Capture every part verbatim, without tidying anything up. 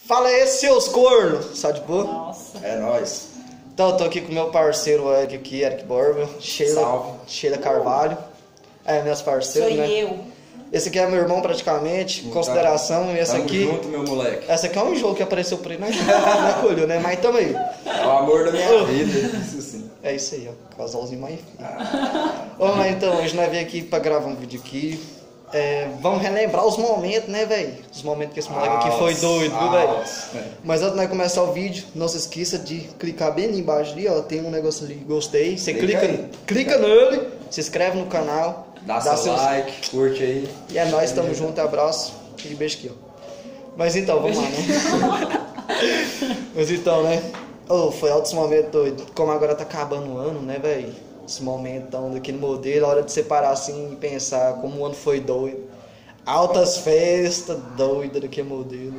Fala aí, seus cornos! Só de boa? Nossa. É nóis. Então, eu tô aqui com o meu parceiro Eric aqui, Eric Borba, Sheila, Salve. Sheila Carvalho. É, meus parceiros, Sou né? eu. Esse aqui é meu irmão praticamente, consideração. E esse Tamo aqui. junto, meu moleque. Essa aqui é um jogo que apareceu por aí, né? Não acolheu, né? Mas tamo aí. É o amor da minha vida, isso sim. É isso aí, ó. Casalzinho mais feio. Vamos lá então, hoje nós viemos aqui pra gravar um vídeo aqui. É, vamos relembrar os momentos, né, velho? Os momentos que esse moleque aqui foi doido, viu, velho? Mas antes de nós começar o vídeo, não se esqueça de clicar bem ali embaixo ali, ó. Tem um negócio ali, gostei. Você Clica clica, aí. clica nele, se inscreve no canal. Dá, seu seus- like, curte aí. E é nóis, tamo junto, abraço e beijo aqui, ó. Mas então, vamos lá, né? Mas então, né? Oh, foi altos momentos doido. Como agora tá acabando o ano, né, velho? Esse momentão daquele modelo, a hora de separar assim e pensar como o ano foi doido. Altas festas doidas daquele modelo.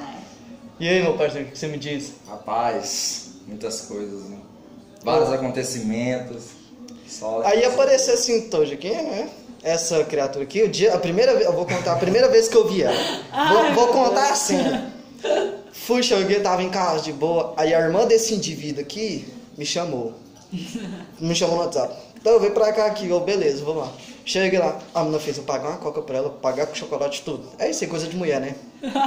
E aí, meu parceiro, o que você me diz? Rapaz, muitas coisas, né? Vários acontecimentos. Só Aí apareceu assim, hoje aqui, né? Essa criatura aqui, o dia, a primeira vez, eu vou contar a primeira vez que eu vi ela. Vou, vou contar assim. Fui, cheguei, tava em casa de boa. Aí a irmã desse indivíduo aqui me chamou. Me chamou no WhatsApp. Então eu vim pra cá aqui, eu, beleza, vamos lá. Cheguei lá, a menina fez eu pagar uma coca pra ela, pagar com chocolate e tudo. É isso aí, coisa de mulher, né?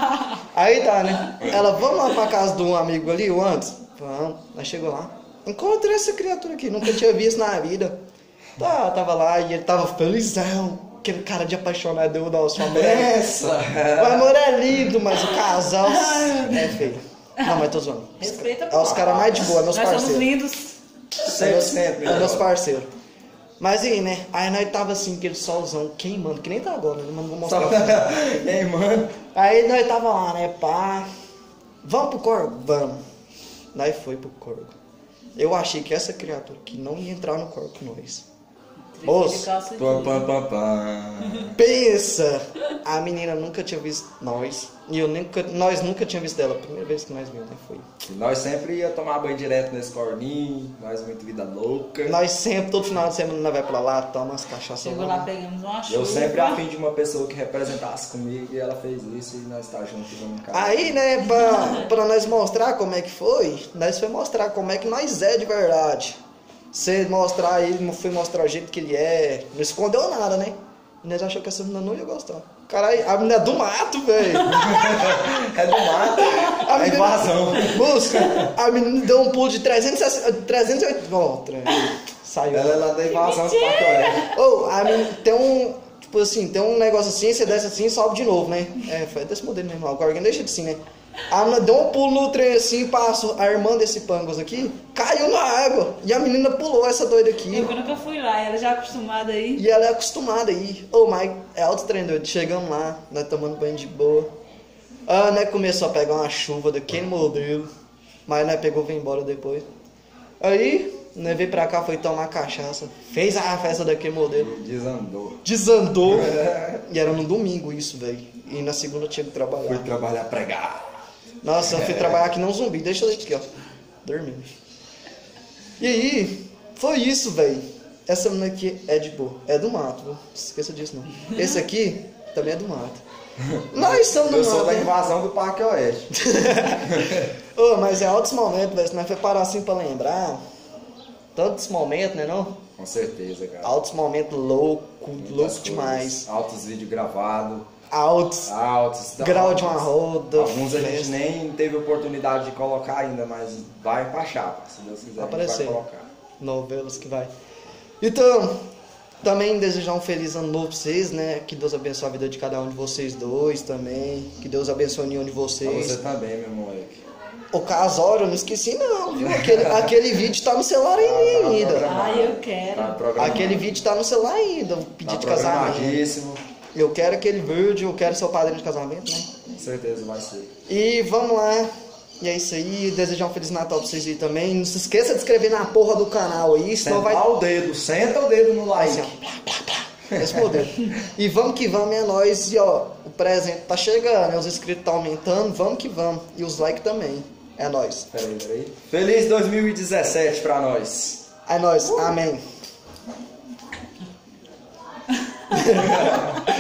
Aí tá, né? Ela, vamos lá pra casa de um amigo ali, o antes? Vamos. Aí chegou lá. Encontrei essa criatura aqui, nunca tinha visto na vida. Tá, tava lá e ele tava felizão. Aquele cara de apaixonado, eu, nossa, o amor é... Essa! O amor é lindo, mas o casal é feio. Não, mas tô zoando. Respeita, É os caras mais de boa, meus Nós somos parceiros. lindos. Sempre, sempre. É meus parceiros. Mas aí, né? Aí nós tava assim, aquele solzão queimando, que nem tá agora, né? Mas não vou mostrar. E aí, mano? Aí nós tava lá, né, pá. Vamos pro corgo? Vamos. Nós foi pro corgo. Eu achei que essa criatura aqui não ia entrar no corgo com nós. Moço, Pam, pam, pam, pam. pensa! A menina nunca tinha visto nós. E eu nunca, nós nunca tínhamos visto ela. A primeira vez que nós vimos, né? Foi. E nós sempre ia tomar banho direto nesse corninho. Nós muito vida louca. Nós sempre, todo final de semana, nós vai pra lá, toma umas cachaças. Chegou lá, pegamos uma chuva. Eu sempre afim de uma pessoa que representasse comigo e ela fez isso e nós tá juntos e vamos em casa. Aí, né, pra, pra nós mostrar como é que foi, nós foi mostrar como é que nós é de verdade. Você mostrar ele, foi mostrar o jeito que ele é, não escondeu nada, né? E nós achamos que essa menina não ia gostar. Caralho, a menina é do mato, velho. É do mato, A é menina- invasão. Busca, a menina deu um pulo de trezentos e sessenta, trezentos e oitenta. Ó, tre- saiu. Ela é lá da invasão do Parque Oeste. Ô, a menina tem um, tipo assim, tem um negócio assim, você desce assim e sobe de novo, né? É, foi desse modelo mesmo, o Gorgon deixa de assim, né? A menina deu um pulo no trem assim, passou, a irmã desse Pangos aqui, caiu na água. E a menina pulou essa doida aqui. Eu nunca fui lá, ela já acostumada aí. E ela é acostumada aí. Ô, mas é alto trem doido. Chegamos lá, nós tomando banho de boa. Ah, né, começou a pegar uma chuva daquele modelo. Mas né, pegou e veio embora depois. Aí, né, veio pra cá, foi tomar cachaça. Fez a festa daquele modelo. Desandou. Desandou. E era no domingo isso, velho. E na segunda eu tinha que trabalhar. Fui trabalhar pregar. Nossa, eu fui trabalhar aqui não zumbi. Deixa eu aqui, ó. Dormindo. E aí, foi isso, velho. Essa menina aqui é de boa. É do mato, viu? Não esqueça disso, não. Esse aqui também é do mato. Nós somos do Eu mato. sou da né? invasão do Parque Oeste. Ô, mas é altos momentos, velho. Se nós for parar assim pra lembrar. Tantos momentos, né, não? Com certeza, cara. Altos momentos louco, Muitas louco coisas. demais. Altos vídeos gravados. Altos. Altos. Grau de uma roda. Alguns a gente festa. nem teve oportunidade de colocar ainda, mas vai pra chapa. Se Deus quiser, Vai a gente aparecer. vai colocar. Novelas que vai. Então, também desejar um feliz ano novo pra vocês, né? Que Deus abençoe a vida de cada um de vocês dois também. Que Deus abençoe a união de Pra vocês. você também, meu moleque. O casório, eu não esqueci não, viu? Aquele, aquele vídeo tá no celular ainda. programado. Ai, eu quero. Tá programado. Aquele vídeo tá no celular ainda, o pedido Tá de casamento. programadíssimo. Eu quero aquele vídeo, eu quero ser o padrinho de casamento, né? Com certeza vai ser. E vamos lá. E é isso aí, desejar um Feliz Natal pra vocês aí também. Não se esqueça de inscrever na porra do canal aí, senão Sentar vai... o dedo, senta o dedo no like. Assim, ó, plá, plá, plá. Esse modelo. E vamos que vamos, é nóis. E ó, o presente tá chegando, né? Os inscritos tá aumentando, vamos que vamos. E os likes também. É nóis. Peraí, peraí. Feliz dois mil e dezessete pra nós. É nóis. Amém.